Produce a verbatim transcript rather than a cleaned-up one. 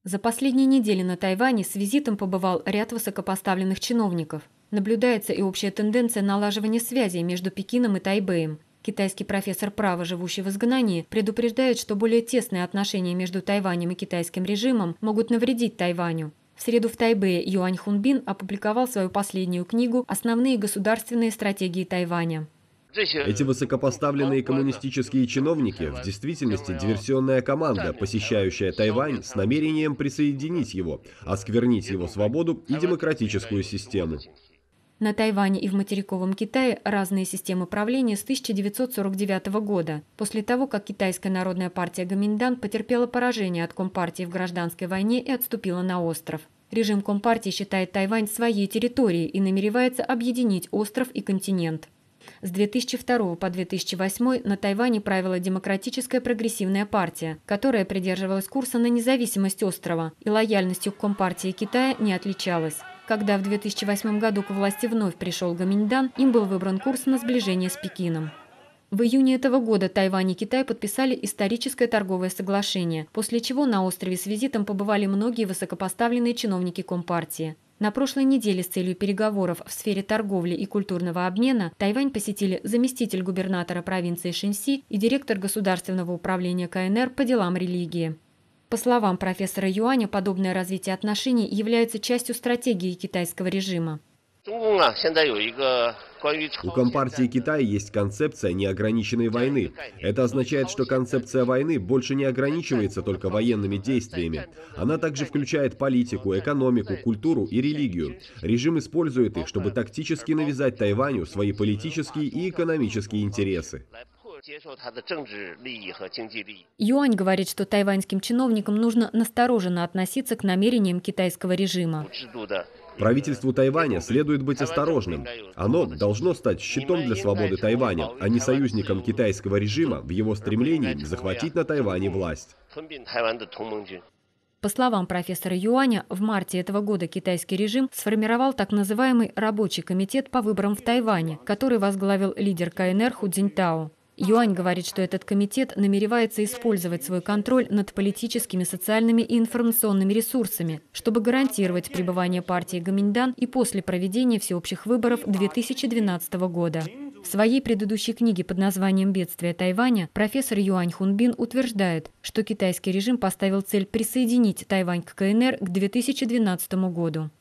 За последние недели на Тайване с визитом побывал ряд высокопоставленных чиновников. Наблюдается и общая тенденция налаживания связей между Пекином и Тайбэем. Китайский профессор права, живущий в изгнании, предупреждает, что более тесные отношения между Тайванем и китайским режимом могут навредить Тайваню. В среду в Тайбэе Юань Хунбин опубликовал свою последнюю книгу «Основные государственные стратегии Тайваня». Эти высокопоставленные коммунистические чиновники в действительности диверсионная команда, посещающая Тайвань с намерением присоединить его, осквернить его свободу и демократическую систему. На Тайване и в материковом Китае разные системы правления с тысяча девятьсот сорок девятого года, после того, как Китайская народная партия Гоминьдан потерпела поражение от Компартии в гражданской войне и отступила на остров. Режим Компартии считает Тайвань своей территорией и намеревается объединить остров и континент. С две тысячи второго по две тысячи восьмой на Тайване правила Демократическая прогрессивная партия, которая придерживалась курса на независимость острова и лояльностью к Компартии Китая не отличалась. Когда в две тысячи восьмом году к власти вновь пришел Гоминьдан, им был выбран курс на сближение с Пекином. В июне этого года Тайвань и Китай подписали историческое торговое соглашение, после чего на острове с визитом побывали многие высокопоставленные чиновники Компартии. На прошлой неделе с целью переговоров в сфере торговли и культурного обмена Тайвань посетили заместитель губернатора провинции Шэньси и директор Государственного управления ка эн эр по делам религии. По словам профессора Юаня, подобное развитие отношений является частью стратегии китайского режима. У Компартии Китая есть концепция неограниченной войны. Это означает, что концепция войны больше не ограничивается только военными действиями. Она также включает политику, экономику, культуру и религию. Режим использует их, чтобы тактически навязать Тайваню свои политические и экономические интересы. Юань говорит, что тайваньским чиновникам нужно настороженно относиться к намерениям китайского режима. Правительству Тайваня следует быть осторожным. Оно должно стать щитом для свободы Тайваня, а не союзником китайского режима в его стремлении захватить на Тайване власть. По словам профессора Юаня, в марте этого года китайский режим сформировал так называемый рабочий комитет по выборам в Тайване, который возглавил лидер ка эн эр Ху Цзиньтао. Юань говорит, что этот комитет намеревается использовать свой контроль над политическими, социальными и информационными ресурсами, чтобы гарантировать пребывание партии Гоминьдан и после проведения всеобщих выборов две тысячи двенадцатого года. В своей предыдущей книге под названием «Бедствие Тайваня» профессор Юань Хунбин утверждает, что китайский режим поставил цель присоединить Тайвань к ка эн эр к две тысячи двенадцатому году.